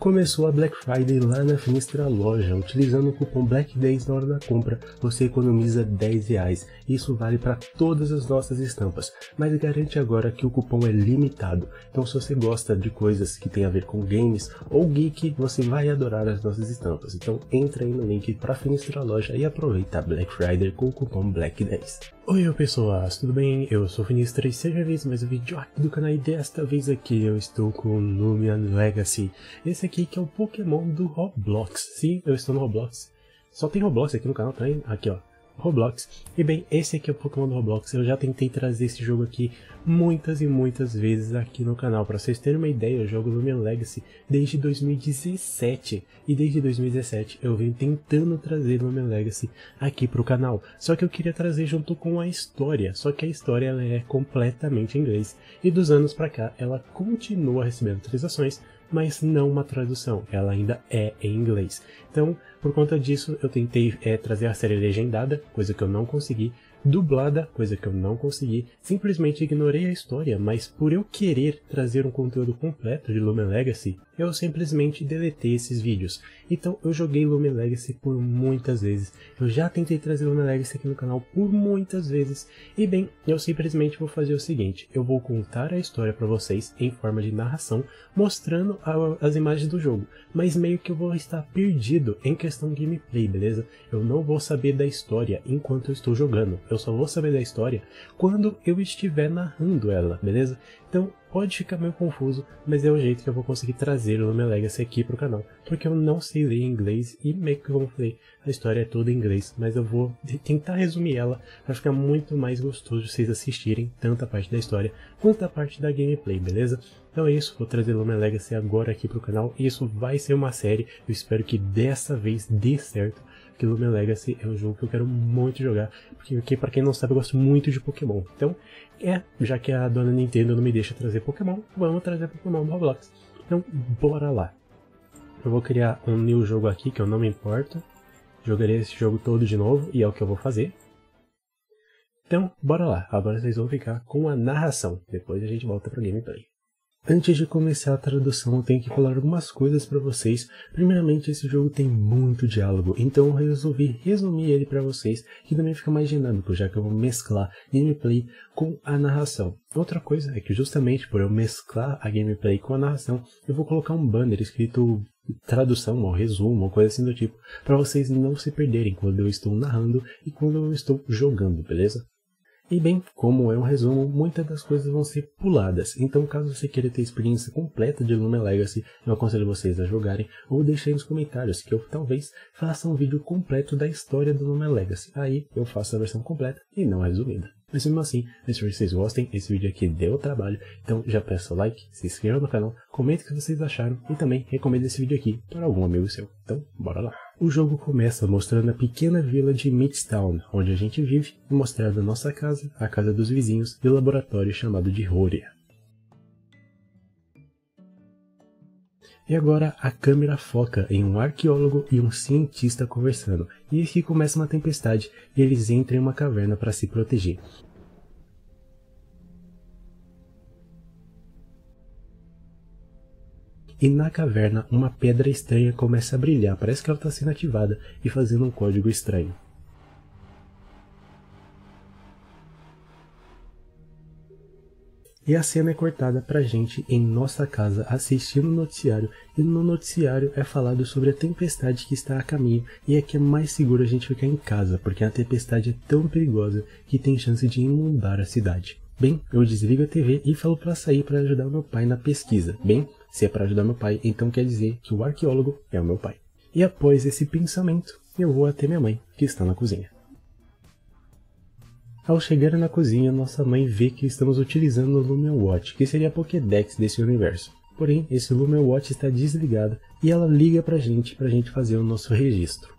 Começou a Black Friday lá na Finestra Loja. Utilizando o cupom BLACK10 na hora da compra, você economiza R$10. Isso vale para todas as nossas estampas, mas garante agora que o cupom é limitado. Então se você gosta de coisas que tem a ver com games ou geek, você vai adorar as nossas estampas. Então entra aí no link para a Finestra Loja e aproveita a Black Friday com o cupom BLACK10. Oi pessoas, tudo bem? Eu sou o Finestra e seja vez mais um vídeo aqui do canal, e desta vez aqui eu estou com o Lumion Legacy. Esse aqui que é o Pokémon do Roblox. Sim, eu estou no Roblox. Só tem Roblox aqui no canal também, aqui ó, Roblox. E bem, esse aqui é o Pokémon do Roblox. Eu já tentei trazer esse jogo aqui muitas e muitas vezes aqui no canal. Para vocês terem uma ideia, eu jogo Lumion Legacy desde 2017. E desde 2017 eu venho tentando trazer Lumion Legacy aqui para o canal. Só que eu queria trazer junto com a história. Só que a história ela é completamente em inglês. E dos anos para cá ela continua recebendo atualizações, mas não uma tradução, ela ainda é em inglês. Então, por conta disso, eu tentei trazer a série legendada, coisa que eu não consegui, dublada, coisa que eu não consegui, simplesmente ignorei a história, mas por eu querer trazer um conteúdo completo de Lumion Legacy, eu simplesmente deletei esses vídeos. Então eu joguei Lumion Legacy por muitas vezes, eu já tentei trazer Lumion Legacy aqui no canal por muitas vezes, e bem, eu simplesmente vou fazer o seguinte, eu vou contar a história para vocês em forma de narração, mostrando as imagens do jogo, mas meio que eu vou estar perdido em questão de gameplay, beleza? Eu não vou saber da história enquanto eu estou jogando, eu só vou saber da história quando eu estiver narrando ela, beleza? Então pode ficar meio confuso, mas é o jeito que eu vou conseguir trazer o Lumion Legacy aqui pro canal, porque eu não sei ler inglês e meio que como eu falei, a história é toda em inglês, mas eu vou tentar resumir ela para ficar muito mais gostoso de vocês assistirem tanto a parte da história quanto a parte da gameplay, beleza? Então é isso, vou trazer Lumion Legacy agora aqui pro canal, e isso vai ser uma série, eu espero que dessa vez dê certo, porque Lumion Legacy é um jogo que eu quero muito jogar, porque para quem não sabe eu gosto muito de Pokémon, então já que a dona Nintendo não me deixa trazer Pokémon, vamos trazer Pokémon do Roblox, então bora lá. Eu vou criar um new jogo aqui que eu não me importo, jogarei esse jogo todo de novo e é o que eu vou fazer. Então bora lá, agora vocês vão ficar com a narração, depois a gente volta para o gameplay. Antes de começar a tradução, eu tenho que falar algumas coisas para vocês. Primeiramente, esse jogo tem muito diálogo, então eu resolvi resumir ele para vocês, que também fica mais dinâmico, já que eu vou mesclar gameplay com a narração. Outra coisa é que justamente por eu mesclar a gameplay com a narração, eu vou colocar um banner escrito tradução ou resumo, ou coisa assim do tipo, para vocês não se perderem quando eu estou narrando e quando eu estou jogando, beleza? E bem, como é um resumo, muitas das coisas vão ser puladas, então caso você queira ter a experiência completa de Lumion Legacy, eu aconselho vocês a jogarem ou deixem nos comentários que eu talvez faça um vídeo completo da história do Lumion Legacy, aí eu faço a versão completa e não a resumida. Mas mesmo assim, espero que vocês gostem, esse vídeo aqui deu trabalho, então já peço o like, se inscreva no canal, comente o que vocês acharam e também recomende esse vídeo aqui para algum amigo seu. Então, bora lá! O jogo começa mostrando a pequena vila de Midtown, onde a gente vive, e mostrando a nossa casa, a casa dos vizinhos e o laboratório chamado de Horia. E agora a câmera foca em um arqueólogo e um cientista conversando, e aqui começa uma tempestade e eles entram em uma caverna para se proteger. E na caverna uma pedra estranha começa a brilhar, parece que ela está sendo ativada e fazendo um código estranho. E a cena é cortada pra gente em nossa casa assistindo o noticiário, e no noticiário é falado sobre a tempestade que está a caminho, e é que é mais seguro a gente ficar em casa, porque a tempestade é tão perigosa que tem chance de inundar a cidade. Bem, eu desligo a TV e falo pra sair para ajudar meu pai na pesquisa. Bem, se é para ajudar meu pai, então quer dizer que o arqueólogo é o meu pai. E após esse pensamento, eu vou até minha mãe, que está na cozinha. Ao chegar na cozinha, nossa mãe vê que estamos utilizando o Lumion Watch, que seria a Pokédex desse universo. Porém, esse Lumion Watch está desligado e ela liga pra gente fazer o nosso registro.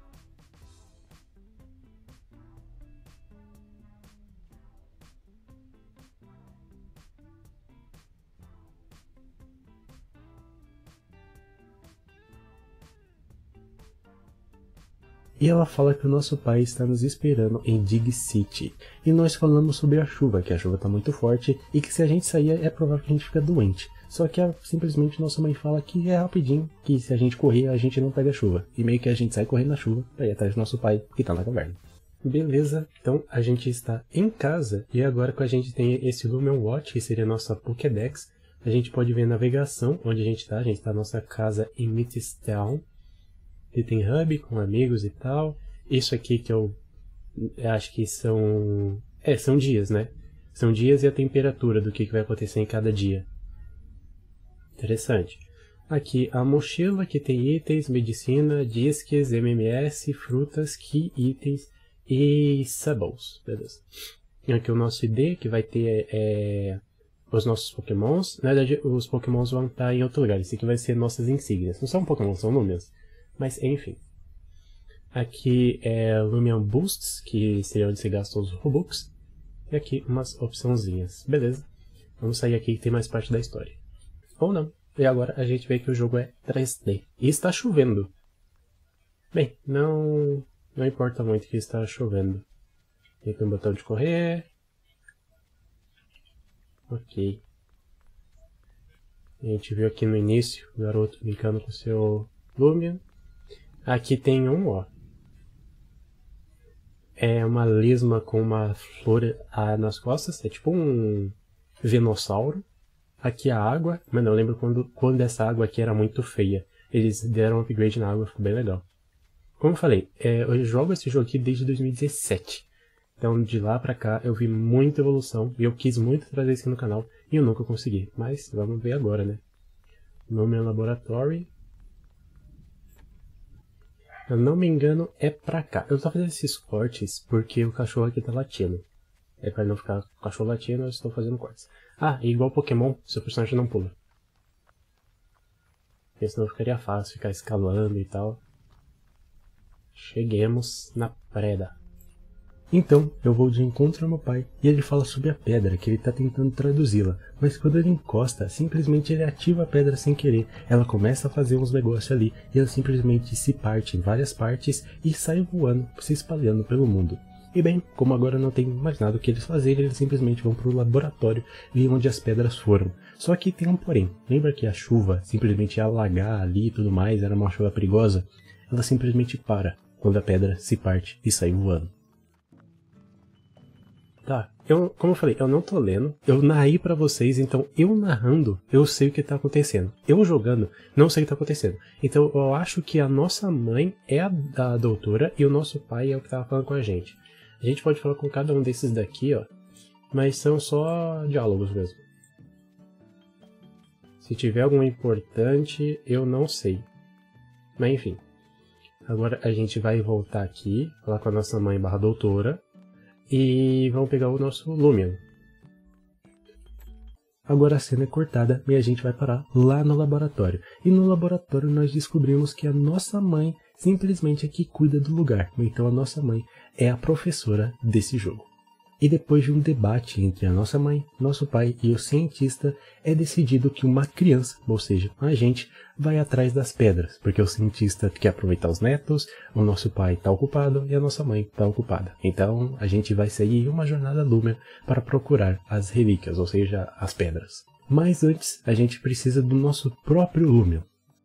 E ela fala que o nosso pai está nos esperando em Dig City. E nós falamos sobre a chuva, que a chuva está muito forte e que se a gente sair é provável que a gente fique doente. Só que simplesmente nossa mãe fala que é rapidinho, que se a gente correr a gente não pega chuva. E meio que a gente sai correndo na chuva pra ir atrás do nosso pai que tá na caverna. Beleza, então a gente está em casa e agora que a gente tem esse Lumion Watch, que seria a nossa Pokédex, a gente pode ver a navegação onde a gente tá na nossa casa em Midtown. E tem hub com amigos e tal. Isso aqui que eu acho que são dias, né? São dias e a temperatura do que vai acontecer em cada dia. Interessante. Aqui a mochila que tem itens, medicina, disques, MMS, frutas, key, itens e Subbles. Beleza. Aqui o nosso ID que vai ter os nossos pokémons. Na verdade os pokémons vão estar em outro lugar. Esse aqui vai ser nossas insígnias. Não são pokémons, são números. Mas enfim. Aqui é Lumion Boosts, que seria onde você gasta os Robux. E aqui umas opçãozinhas. Beleza. Vamos sair aqui que tem mais parte da história. Ou não. E agora a gente vê que o jogo é 3D. E está chovendo. Bem, não importa muito que está chovendo. Tem aqui um botão de correr. Ok. A gente viu aqui no início o garoto brincando com o seu Lumion. Aqui tem ó. É uma lesma com uma flor nas costas. É tipo um venossauro. Aqui a água. Mano, eu lembro quando essa água aqui era muito feia. Eles deram um upgrade na água, ficou bem legal. Como eu falei, eu jogo esse jogo aqui desde 2017. Então de lá pra cá eu vi muita evolução. E eu quis muito trazer isso aqui no canal. E eu nunca consegui. Mas vamos ver agora, né? Nome é Laboratory. Eu não me engano, é pra cá. Eu tô fazendo esses cortes porque o cachorro aqui tá latindo. É pra não ficar com o cachorro latindo, eu estou fazendo cortes. Ah, e igual Pokémon, seu personagem não pula. Porque senão ficaria fácil ficar escalando e tal. Cheguemos na preda. Então, eu vou de encontro ao meu pai e ele fala sobre a pedra, que ele tá tentando traduzi-la. Mas quando ele encosta, simplesmente ele ativa a pedra sem querer. Ela começa a fazer uns negócios ali e ela simplesmente se parte em várias partes e sai voando, se espalhando pelo mundo. E bem, como agora não tem mais nada o que eles fazerem, eles simplesmente vão pro laboratório ver onde as pedras foram. Só que tem um porém. Lembra que a chuva simplesmente ia alagar ali e tudo mais, era uma chuva perigosa? Ela simplesmente para quando a pedra se parte e sai voando. Tá, como eu falei, eu não tô lendo, eu narrei pra vocês, então eu narrando, eu sei o que tá acontecendo. Eu jogando, não sei o que tá acontecendo. Então eu acho que a nossa mãe é a doutora e o nosso pai é o que tava falando com a gente. A gente pode falar com cada um desses daqui, ó, mas são só diálogos mesmo. Se tiver algum importante, eu não sei. Mas enfim. Agora a gente vai voltar aqui, falar com a nossa mãe / doutora. E vamos pegar o nosso Lumion. Agora a cena é cortada e a gente vai parar lá no laboratório. E no laboratório nós descobrimos que a nossa mãe simplesmente é que cuida do lugar. Então a nossa mãe é a professora desse jogo. E depois de um debate entre a nossa mãe, nosso pai e o cientista, é decidido que uma criança, ou seja, a gente, vai atrás das pedras, porque o cientista quer aproveitar os netos, o nosso pai está ocupado e a nossa mãe está ocupada. Então a gente vai seguir uma jornada Lumion para procurar as relíquias, ou seja, as pedras. Mas antes, a gente precisa do nosso próprio Lumion.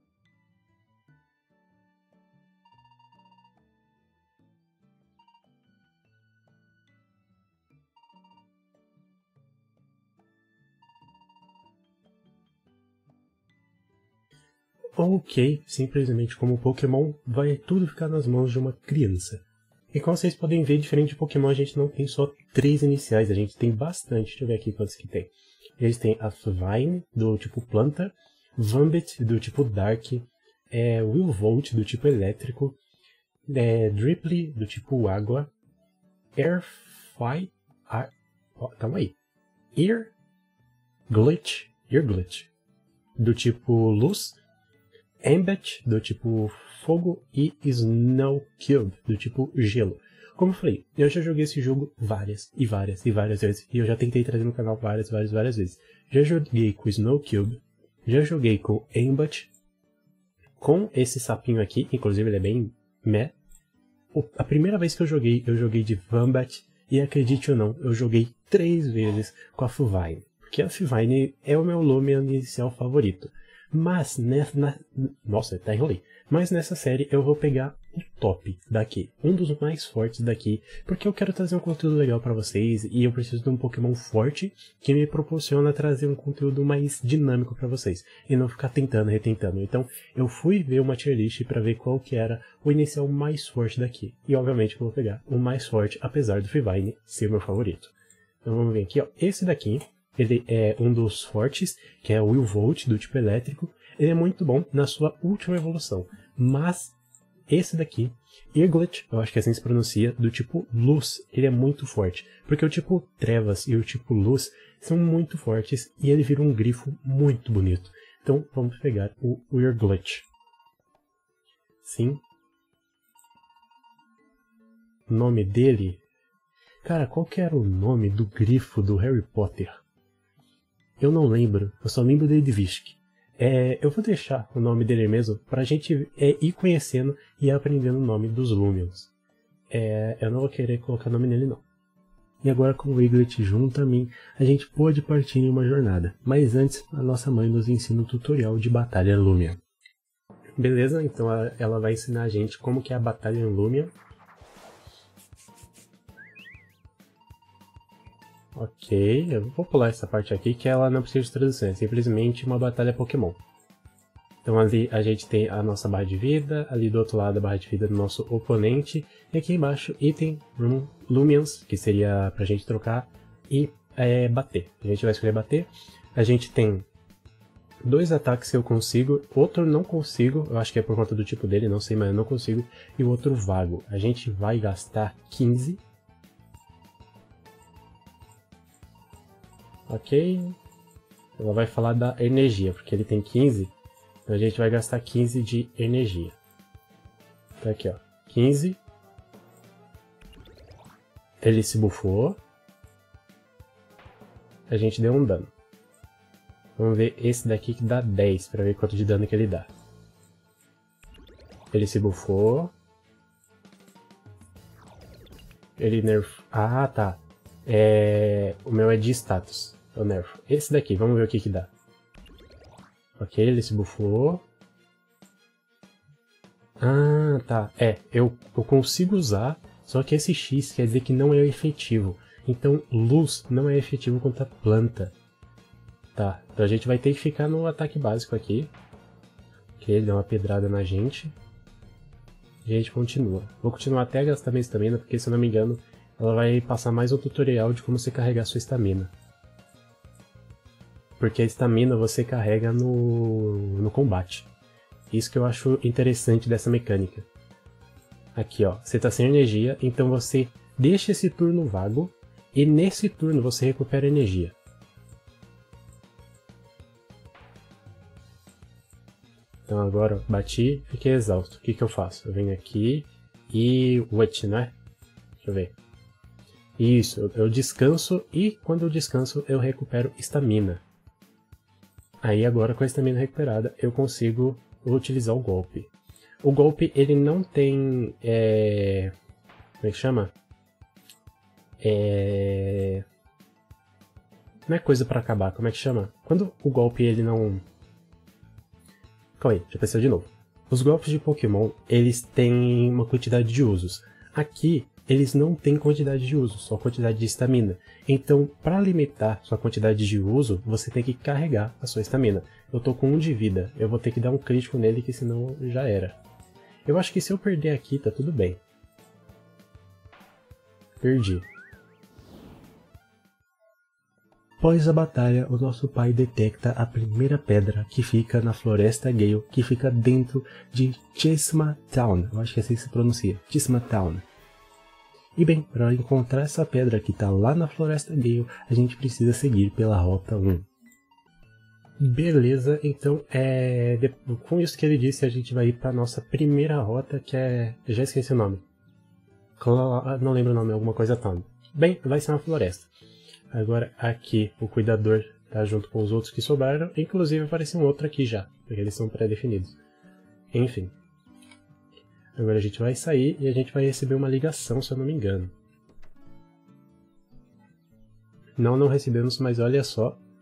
Ok, simplesmente como o Pokémon, vai tudo ficar nas mãos de uma criança. E como vocês podem ver, diferente de Pokémon, a gente não tem só 3 iniciais, a gente tem bastante. Deixa eu ver aqui quantos que tem. Eles têm a Vine, do tipo planta, Vumbit, do tipo Dark, Willvolt, do tipo elétrico, Dripply, do tipo água, calma aí, Ear Glitch, do tipo luz, Embat, do tipo fogo, e Snowcube, do tipo gelo. Como eu falei, eu já joguei esse jogo várias vezes, e eu já tentei trazer no canal várias vezes. Já joguei com Snowcube, já joguei com Embat, com esse sapinho aqui, inclusive ele é bem meh. A primeira vez que eu joguei de Vumbat, e acredite ou não, eu joguei 3 vezes com a Fuvine. porque a Fivine é o meu Lumion inicial favorito. Mas, nossa, até enrolei. Mas nessa série eu vou pegar o top daqui, um dos mais fortes daqui, porque eu quero trazer um conteúdo legal pra vocês e eu preciso de um Pokémon forte que me proporciona trazer um conteúdo mais dinâmico pra vocês e não ficar tentando, retentando. Então eu fui ver uma tier list pra ver qual que era o inicial mais forte daqui e obviamente eu vou pegar o mais forte, apesar do Fivine ser meu favorito. Então vamos ver aqui, ó, esse daqui, ele é um dos fortes, que é o Willvolt do tipo elétrico. Ele é muito bom na sua última evolução, mas esse daqui, Eaglet, eu acho que assim se pronuncia, do tipo Luz, ele é muito forte, porque o tipo Trevas e o tipo Luz são muito fortes e ele vira um grifo muito bonito. Então vamos pegar o Eaglet. Sim. O nome dele... Cara, qual que era o nome do grifo do Harry Potter? Eu não lembro, eu só lembro dele de Visc. Eu vou deixar o nome dele mesmo pra gente ir conhecendo e aprendendo o nome dos Lumions. Eu não vou querer colocar nome nele não. E agora com o Eaglet junto a mim, a gente pode partir em uma jornada. Mas antes, a nossa mãe nos ensina um tutorial de batalha Lumion. Beleza, então ela vai ensinar a gente como que é a batalha em Lumion. Ok, eu vou pular essa parte aqui que ela não precisa de tradução, é simplesmente uma batalha Pokémon. Então ali a gente tem a nossa barra de vida, ali do outro lado a barra de vida do nosso oponente, e aqui embaixo item Lumions, que seria pra gente trocar, e bater. A gente vai escolher bater. A gente tem 2 ataques que eu consigo, outro não consigo, eu acho que é por conta do tipo dele, não sei, mas eu não consigo, e o outro vago. A gente vai gastar 15. Ok, ela vai falar da energia, porque ele tem 15, então a gente vai gastar 15 de energia. Então aqui ó, 15, ele se bufou, a gente deu um dano. Vamos ver esse daqui que dá 10, para ver quanto de dano que ele dá. Ele se bufou, ele nerf... Ah tá, o meu é de status. Eu nerfo. Esse daqui, vamos ver o que que dá. Ok, ele se bufou. Ah, tá. Eu consigo usar, só que esse X quer dizer que não é efetivo. Então, luz não é efetivo contra planta. Tá, então a gente vai ter que ficar no ataque básico aqui. Ok, ele deu uma pedrada na gente. E a gente continua. Vou continuar até gastar minha estamina, porque se eu não me engano, ela vai passar mais um tutorial de como você carregar sua estamina. Porque a estamina você carrega no combate. Isso que eu acho interessante dessa mecânica. Aqui ó, você tá sem energia, então você deixa esse turno vago, e nesse turno você recupera energia. Então agora bati, fiquei exausto. O que que eu faço? Eu venho aqui e... What, né? Deixa eu ver. Isso, eu descanso e quando eu descanso eu recupero estamina. Aí agora com a estamina recuperada eu consigo utilizar o golpe. O golpe ele não tem... Como é que chama? Não é coisa pra acabar, como é que chama? Quando o golpe ele não... Calma aí, deixa eu pensar de novo. Os golpes de Pokémon, eles têm uma quantidade de usos. Aqui, eles não têm quantidade de uso, só quantidade de estamina. Então, para limitar sua quantidade de uso, você tem que carregar a sua estamina. Eu tô com 1 de vida, eu vou ter que dar um crítico nele, que senão já era. Eu acho que se eu perder aqui, tá tudo bem. Perdi. Após a batalha, o nosso pai detecta a primeira pedra que fica na Floresta Gale, que fica dentro de Chesma Town. Eu acho que assim se pronuncia, Chesma Town. E bem, para encontrar essa pedra que está lá na Floresta Gale, a gente precisa seguir pela Rota 1. Beleza, então com isso que ele disse, a gente vai ir para nossa primeira rota, que é... Eu já esqueci o nome. Não lembro o nome, alguma coisa Town. Bem, vai ser uma floresta. Agora aqui o cuidador tá junto com os outros que sobraram, inclusive apareceu um outro aqui já, porque eles são pré-definidos. Enfim. Agora a gente vai sair e a gente vai receber uma ligação, se eu não me engano. Não recebemos, mas olha só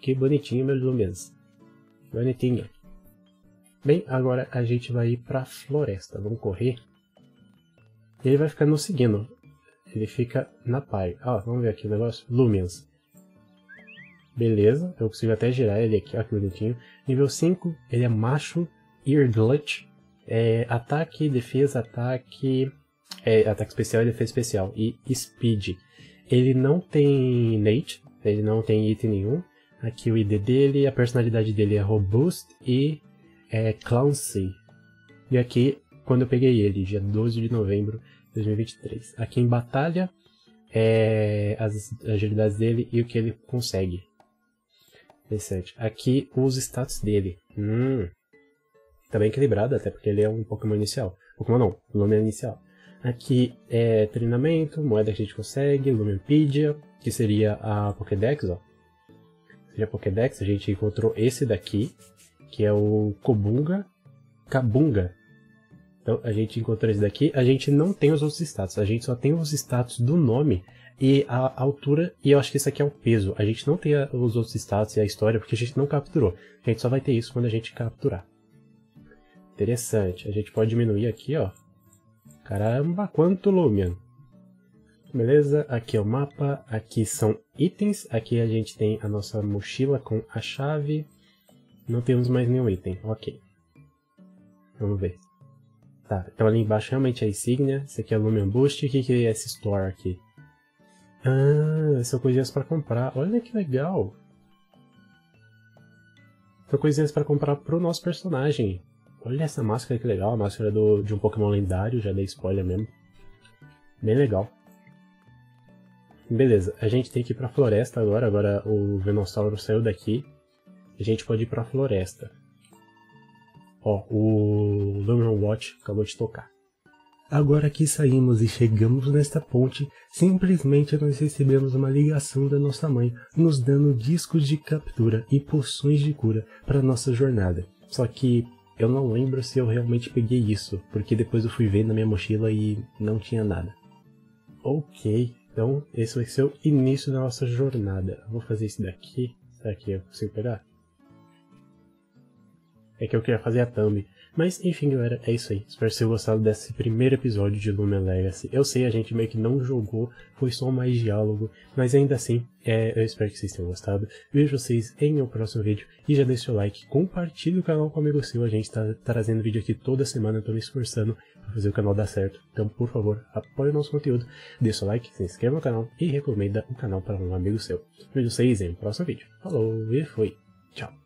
Que bonitinho, meus Lumians. Bonitinho. Bem, agora a gente vai ir pra floresta. Vamos correr. E ele vai ficar nos seguindo. Ele fica na par. Ó, vamos ver aqui o negócio. Lumians. Beleza, eu consigo até girar ele aqui, ó, que bonitinho. Nível 5, ele é macho, Ear Glutch. Ataque, defesa, ataque especial e defesa especial. E Speed. Ele não tem Nate, ele não tem item nenhum. Aqui o ID dele, a personalidade dele é Robust e Clancy. E aqui, quando eu peguei ele, dia 12 de novembro de 2023. Aqui em batalha, as agilidades dele e o que ele consegue. Interessante. Aqui os status dele. Tá bem equilibrado, até porque ele é um Pokémon inicial. Pokémon não, o nome é inicial. Aqui é treinamento, moeda que a gente consegue, Lumipedia, que seria a Pokédex, ó. Seria a Pokédex, a gente encontrou esse daqui, que é o Kabunga. Então a gente encontrou esse daqui, a gente não tem os outros status, a gente só tem os status do nome e a altura, e eu acho que esse aqui é o peso. A gente não tem os outros status e a história porque a gente não capturou. A gente só vai ter isso quando a gente capturar. Interessante, a gente pode diminuir aqui, ó. Caramba, quanto Lumian! Beleza, aqui é o mapa, aqui são itens, aqui a gente tem a nossa mochila com a chave. Não temos mais nenhum item, ok. Vamos ver. Tá, então ali embaixo realmente é a insígnia, esse aqui é o Lumion Boost, o que é esse store aqui? São coisinhas para comprar, olha que legal! São coisinhas para comprar pro nosso personagem. Olha essa máscara que legal, a máscara de um Pokémon lendário, já dei spoiler mesmo. Bem legal. Beleza, a gente tem que ir pra floresta agora o Venossauro saiu daqui. A gente pode ir pra floresta. Ó, o Lumion Watch acabou de tocar. Agora que saímos e chegamos nesta ponte, simplesmente nós recebemos uma ligação da nossa mãe, nos dando discos de captura e poções de cura para nossa jornada. Só que eu não lembro se eu realmente peguei isso, porque depois eu fui ver na minha mochila e não tinha nada. Ok, então esse vai ser o início da nossa jornada. Vou fazer isso daqui. Será que eu consigo pegar? É que eu queria fazer a thumb. Mas enfim, galera, é isso aí. Espero que vocês tenham gostado desse primeiro episódio de Lumion Legacy. Eu sei, a gente meio que não jogou, foi só mais diálogo, mas ainda assim, eu espero que vocês tenham gostado. Vejo vocês em um próximo vídeo e já deixa o like, compartilhe o canal com um amigo seu. A gente tá trazendo vídeo aqui toda semana, eu tô me esforçando pra fazer o canal dar certo. Então, por favor, apoie o nosso conteúdo, deixa o like, se inscreva no canal e recomenda o canal para um amigo seu. Vejo vocês em um próximo vídeo. Falou e fui. Tchau.